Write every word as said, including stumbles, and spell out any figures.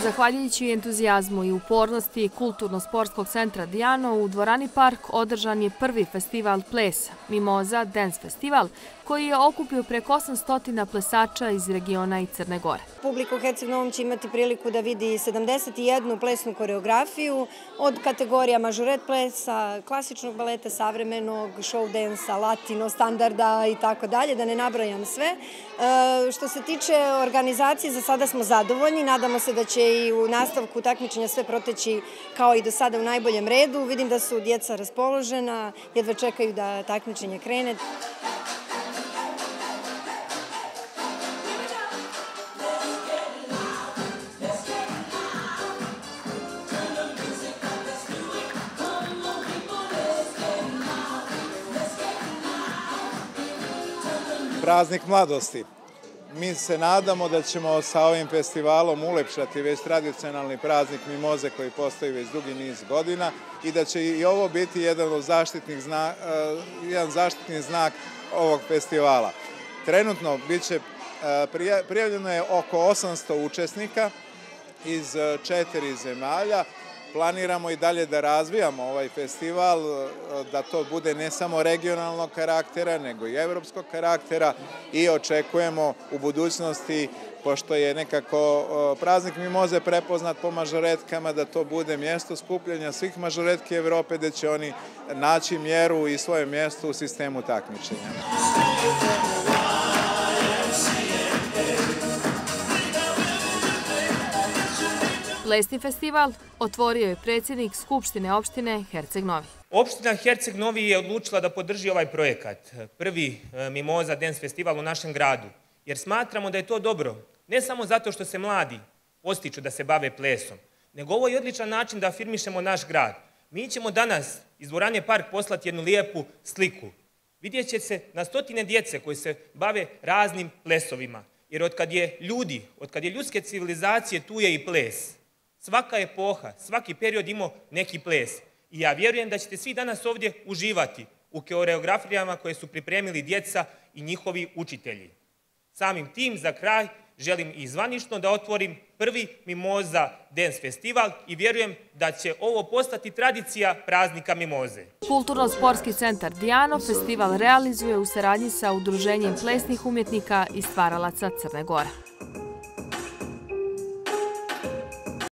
Zahvaljujući entuzijazmu i upornosti Kulturno-sportskog centra Dijano, u dvorani Park održan je prvi festival plesa, Mimoza Dance Festival, koji je okupio preko osamsto plesača iz regiona i Crne Gore. Publika u Herceg Novom će imati priliku da vidi sedamdeset jednu plesnu koreografiju od kategorija mažoret plesa, klasičnog baleta, savremenog, show dansa, latino, standarda i tako dalje, da ne nabrajam sve. Što se tiče organizacije, za sada smo zadovoljni, nadamo se da će i u nastavku takmičenja sve proteći kao i do sada u najboljem redu. Vidim da su djeca raspoložena, jedva čekaju da takmičenje krene. Praznik mladosti. Mi se nadamo da ćemo sa ovim festivalom ulepšati već tradicionalni praznik Mimoze koji postoji već dugi niz godina i da će i ovo biti jedan od zaštitnih znak, jedan zaštitni znak ovog festivala. Trenutno biće prijavljeno je oko osamsto učesnika iz četiri zemalja. Planiramo i dalje da razvijamo ovaj festival, da to bude ne samo regionalnog karaktera, nego i evropskog karaktera i očekujemo u budućnosti, pošto je nekako praznik Mimoze prepoznat po mažoretkama, da to bude mjesto skupljanja svih mažoretki Evrope, gde će oni naći mjeru i svoje mjesto u sistemu takmičenja. Plesni festival otvorio je predsjednik Skupštine opštine Herceg Novi. Opština Herceg Novi je odlučila da podrži ovaj projekat, prvi Mimoza Dance Festival u našem gradu, jer smatramo da je to dobro, ne samo zato što se mladi postiču da se bave plesom, nego ovo je odličan način da afirmišemo naš grad. Mi ćemo danas iz dvorane Park poslati jednu lijepu sliku. Vidjet će se na stotine djece koji se bave raznim plesovima, jer od kad je ljudi, od kad je ljudske civilizacije, tu je i ples. Svaka epoha, svaki period imao neki ples. I ja vjerujem da ćete svi danas ovdje uživati u koreografijama koje su pripremili djeca i njihovi učitelji. Samim tim, za kraj, želim i zvanično da otvorim prvi Mimoza Dance Festival i vjerujem da će ovo postati tradicija praznika Mimoze. Kulturno-sportski centar Dijano festival realizuje u saradnji sa Udruženjem plesnih umjetnika i stvaralaca Crne Gore.